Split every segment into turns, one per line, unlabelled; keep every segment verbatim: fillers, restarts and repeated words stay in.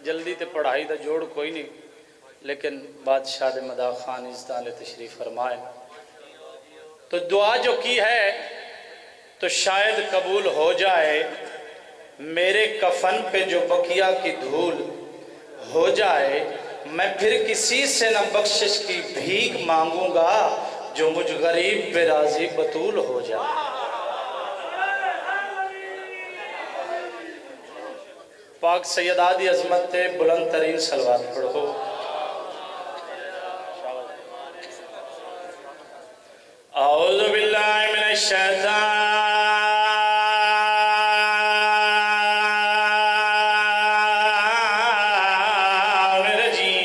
जल्दी तो पढ़ाई का जोड़ कोई नहीं, लेकिन बादशाह दे मदा खान इज़्ज़त तशरीफ़ फरमाए तो दुआ जो की है तो शायद कबूल हो जाए। मेरे कफन पे जो बकिया की धूल हो जाए, मैं फिर किसी से न बख्शिश की भीख मांगूंगा, जो मुझ गरीब पे राजी बतूल हो जाए। पाक सैयदा दी अज़मत ते बुलंद तरीन सलवात पढ़ो। औज़ु बिल्लाहि मिनश शैतानिर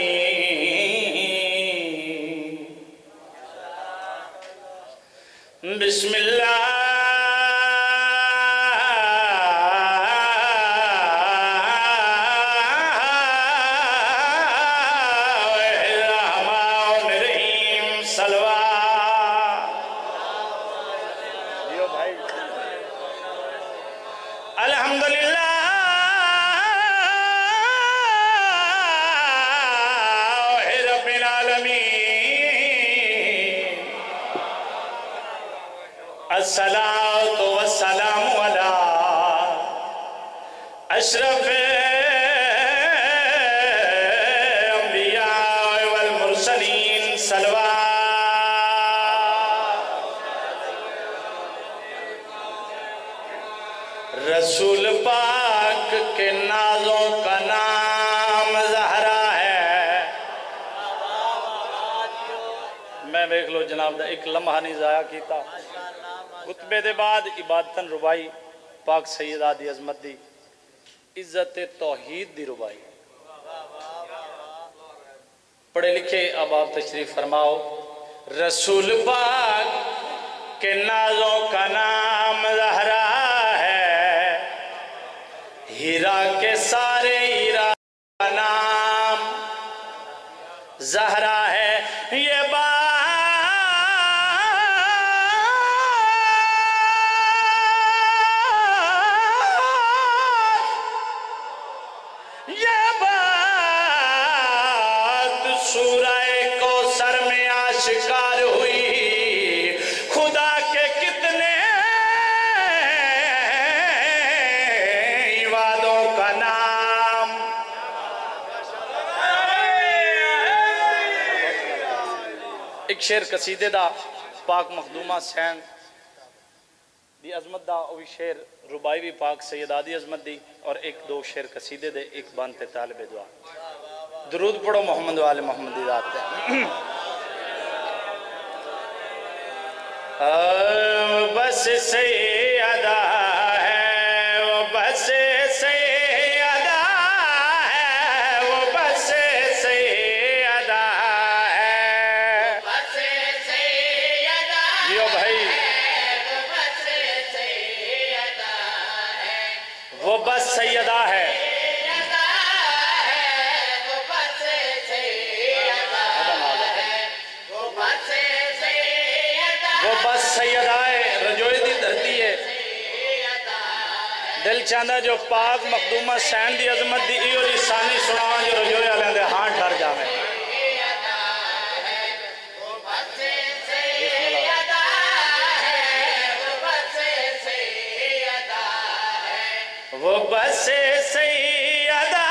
रजीम। बिस्मिल्लाह अस्सलातु वस्सलामु अला अशरफिल अंबिया वल मुरसलीन सलवात। रसूल पाक के नाज़ों का नाम ज़हरा है। मैं देख लो जनाब दा एक लम्हा नहीं ज़ाया कीता। खुतबे दे बाद इबादतन रुबाई पाक सैयदा दी अज़मत दी इज्जत तौहीद दी रुबाई। पढ़े लिखे अब आप तशरीफ फरमाओ। रसूल पाक के नाज़ों का नाम ज़हरा है, हीरा के सारे हीरा का नाम ज़हरा है। ये बात शिकार हुई, खुदा के कितने वादों का नाम। एक शेर कसीदे दा पाक मखदूमा सैन दी अजमत दा, वही शेर रुबाई भी पाक सैयदा दी अजमत दी, और एक दो शेर कसीदे दे, एक बनते तालिबे दुआ। दुरूद पढ़ो मोहम्मद वाले मोहम्मद दी रात है। बस से अदा है वो, बस से अदा है वो, बस से अदा है, बस से अदा जियो भाई, वो बस से अदा है, वो बस सैयदा है, वो बस सैयदाए रजोए दी धरती है। दिल चाहता जो पाक मखदूमा सैन दी अजमत दी इहो लिसानी सुनावा, जो रजोए वाले दे हां ठर जावे। वो बस सैयदा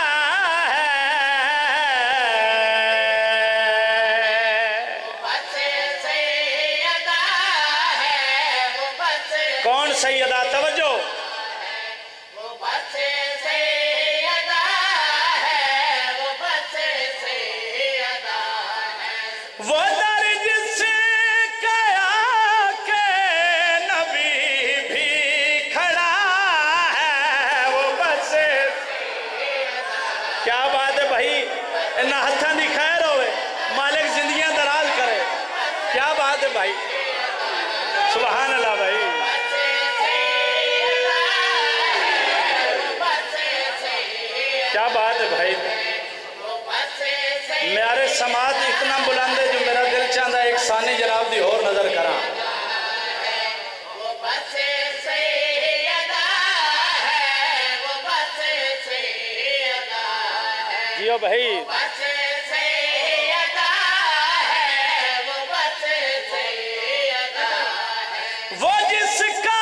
सैयदा तवज्जो, वो बस सैयदा है, वो बस सैयदा है, वो दर जिससे कया के नबी भी खड़ा है, वो बस क्या बात है भाई। इन हथा की खैर होवे, मालिक जिंदगियां दराज करे। क्या बात है भाई, सुभान अल्लाह भाई। क्या बात है भाई। मेरे समाज इतना बुलंद है जो मेरा दिल चाहता एक सानी जनाब दी और नजर करा। जियो भाई। वो जिसका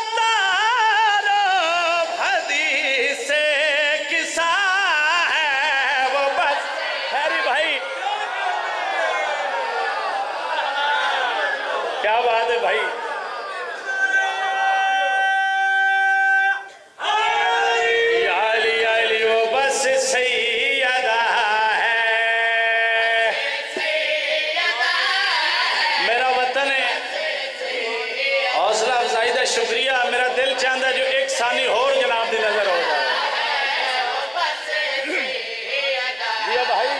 तारुफ हदीस से किस्सा है वो बस हैरी भाई। क्या बात है भाई। याली याली वो बस सही अदा है, मेरा वतन है। हौसला अफजाई का शुक्रिया। मेरा दिल चाहता जो एक सानी होर जनाब की नजर हो जाए। जी भाई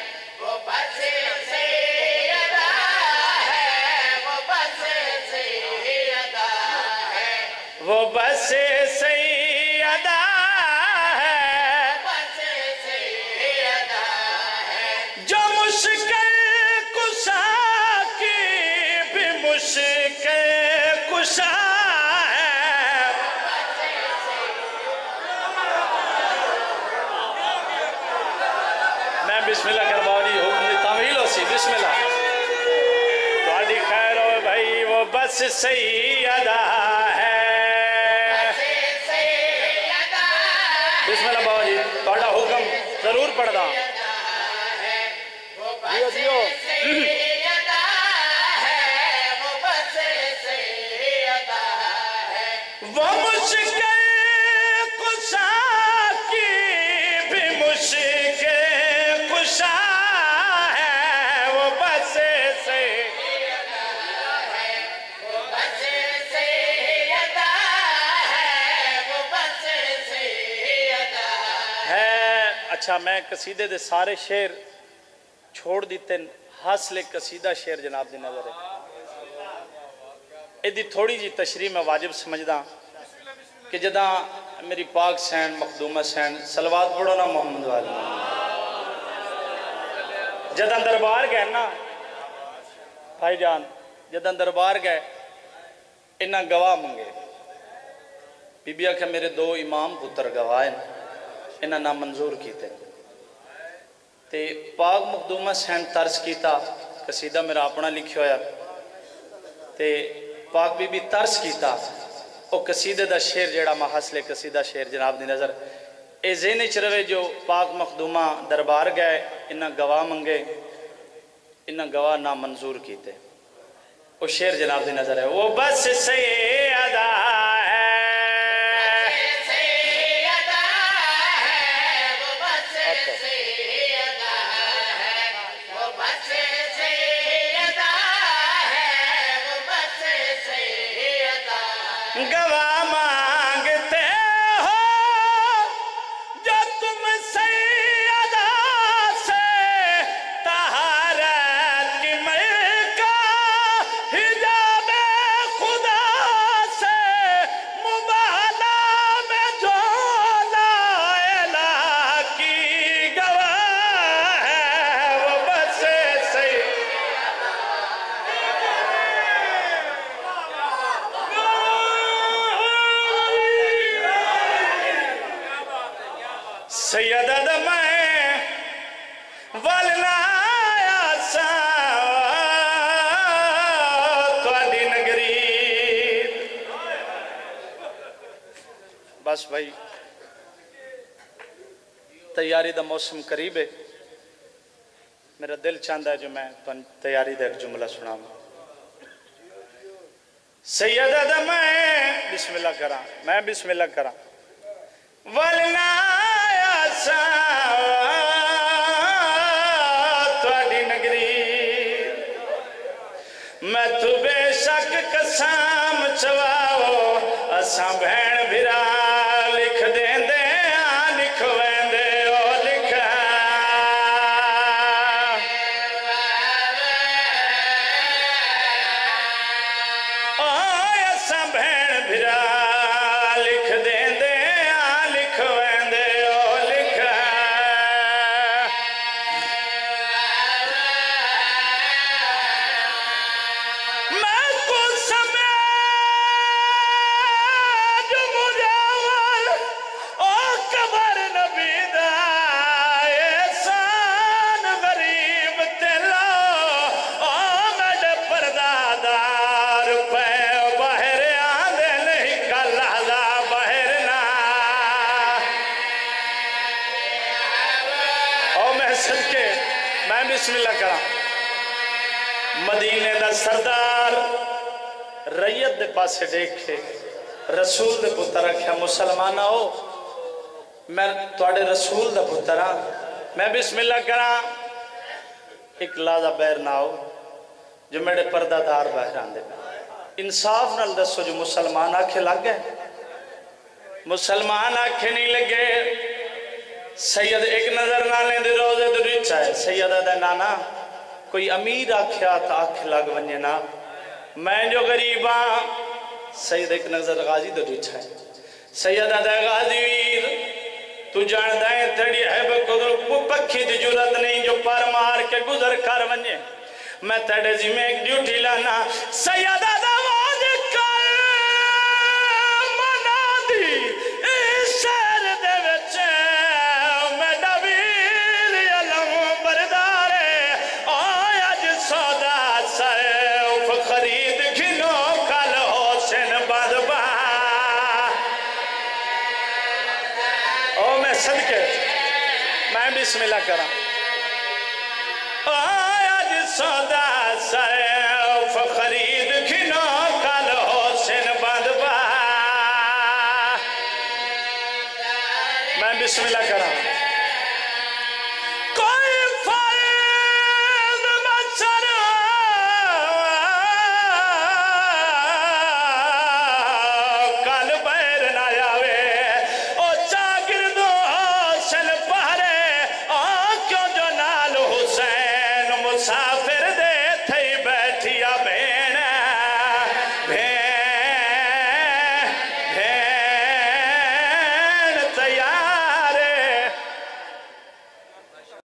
वो बस सही अदा है जो मुश्किल कुशा की भी मुश्किल कुशा है। मैं बिस्मिल्लाह करवा दी हुक्म तामील हो सी बिस्मिल्लाह थोड़ी खैर हो भाई। वो बस सही अदा है। बिस्मिल्लाह बाबा जी थोड़ा हुक्म जरूर पढ़दा। जियो जियो वो मुश्किल कुशा की भी मुश्किल कुशा है। वो बस से अच्छा। मैं कसीदे दे सारे शेर छोड़ दिते, हासिल कसीदा शेर जनाब दी नजर है। इदी थोड़ी जी तशरीह मैं वाजिब समझदा कि जदा मेरी पाक सैन मखदूमा सैन सलवात पढ़ो ना मोहम्मद वाली, जदा दरबार गए ना भाईजान, जदा दरबार गए इन्ना गवाह मंगे। बीबी आखे मेरे दो इमाम पुत्र गवाह इन्हें ना मंजूर किते। ते पाक मखदूमा सैन तर्ज किया, कसीदा मेरा अपना लिखा होया, ते पाक बीबी तर्ज किया। वो कसीदे का शेर जड़ा मैं हासिल कसीदा शेर जनाब की नज़र ये ज़हन च रहे जो पाक मखदूमा दरबार गए इन्ना गवाह मंगे, इन्ना गवाह ना मंजूर किते। वो शेर जनाब की नज़र है। वो बस से अदा गवाह मांगते हो जो तुम सैयदा से तहारत की मलका हिजाब खुदा से मुबाला में जो लाइला की गवाह है। वो बस सही सैयद मैं वलनाया सा तुहाडी नगरी। बस भाई तैयारी का मौसम करीब है। मेरा दिल चाहता है जो मैं तैयारी का एक जुमला सुनावा। सैयद मैं बिस्मिल्लाह करा, मैं बिस्मिल्लाह करा। वलनाया सा तुहाडी नगरी मैं तू बेशक कसम चवाओ असा भैन भिरा लिख देंदे आ लिख वेंदे ओ लिखा ओ असा भैन भिरा लिख देंदे आ लिख वेंदे सदके मैं बिस्मिल्लाह करा। मदीने दा सरदार रैयत दे पासे देखे रसूल दे पुत्र आख्या मुसलमान आओ मैं थोड़े रसूल दा पुत्र हाँ मैं बिस्मिल्लाह करा। एक लाजा बैर ना हो जो मेरे पर्दादार बाहर आंदे इंसाफ नाल दसो जो मुसलमान आखे लग गए मुसलमान आखे नहीं लगे। सैयद एक नजर ना लेंदे रोजे तो रिचा है सैयदा दा नाना कोई अमीर आख्या तो आख लग वने ना मैं जो गरीब हाँ। सैयद एक नजर गाजी तो रिचा है सैयदा दा गाजी वीर तू जानदा है तेरी है पक्षी की जरूरत नहीं जो पर मार के गुजर कर वने मैं तेरे जिम्मे एक ड्यूटी लाना। सैयदा दा सदके मैं बिस्मिल्लाह करा। आज सौदा सैफ खरीद खिनो कल होसन बदबा मैं बिस्मिल्लाह करा। कोई फर्द मसर कल बैर ना आवे सा